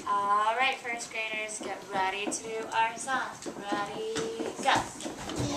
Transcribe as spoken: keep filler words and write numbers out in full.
Alright, first graders, get ready to do our song. Ready, go.